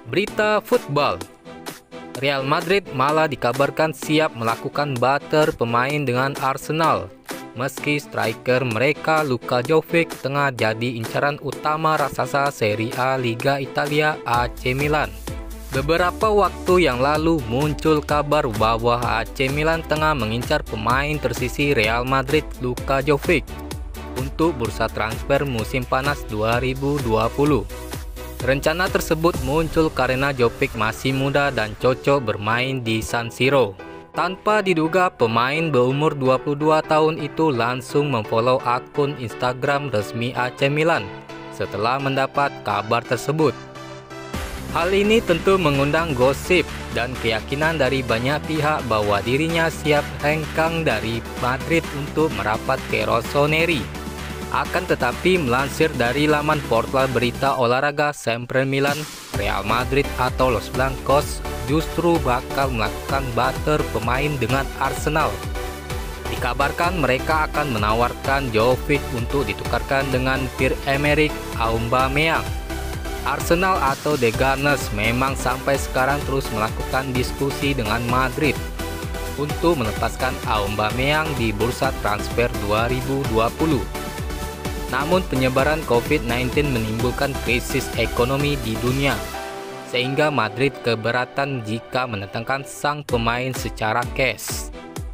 Berita football. Real Madrid malah dikabarkan siap melakukan barter pemain dengan Arsenal, meski striker mereka Luka Jovic tengah jadi incaran utama raksasa Serie A Liga Italia AC Milan. Beberapa waktu yang lalu muncul kabar bahwa AC Milan tengah mengincar pemain tersisi Real Madrid Luka Jovic untuk bursa transfer musim panas 2020. Rencana tersebut muncul karena Jovic masih muda dan cocok bermain di San Siro. Tanpa diduga, pemain berumur 22 tahun itu langsung memfollow akun Instagram resmi AC Milan setelah mendapat kabar tersebut. Hal ini tentu mengundang gosip dan keyakinan dari banyak pihak bahwa dirinya siap hengkang dari Madrid untuk merapat ke Rossoneri. Akan tetapi, melansir dari laman portal berita olahraga Sempre Milan, Real Madrid atau Los Blancos justru bakal melakukan barter pemain dengan Arsenal. Dikabarkan mereka akan menawarkan Jovic untuk ditukarkan dengan Pierre-Emerick Aubameyang. Arsenal atau The Gunners memang sampai sekarang terus melakukan diskusi dengan Madrid untuk melepaskan Aubameyang di bursa transfer 2020. Namun penyebaran COVID-19 menimbulkan krisis ekonomi di dunia, sehingga Madrid keberatan jika mendatangkan sang pemain secara cash.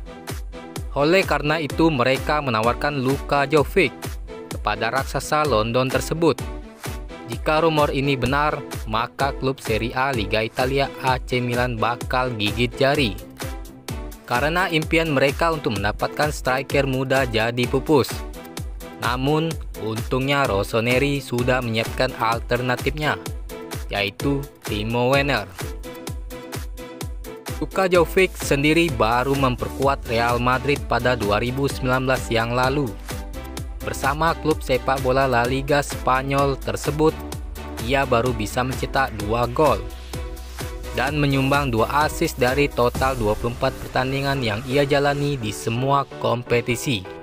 Oleh karena itu mereka menawarkan Luka Jovic kepada raksasa London tersebut. Jika rumor ini benar, maka klub Serie A Liga Italia AC Milan bakal gigit jari, karena impian mereka untuk mendapatkan striker muda jadi pupus. Namun, untungnya Rossoneri sudah menyiapkan alternatifnya, yaitu Timo Werner. Luka Jovic sendiri baru memperkuat Real Madrid pada 2019 yang lalu. Bersama klub sepak bola La Liga Spanyol tersebut, ia baru bisa mencetak 2 gol dan menyumbang 2 assist dari total 24 pertandingan yang ia jalani di semua kompetisi.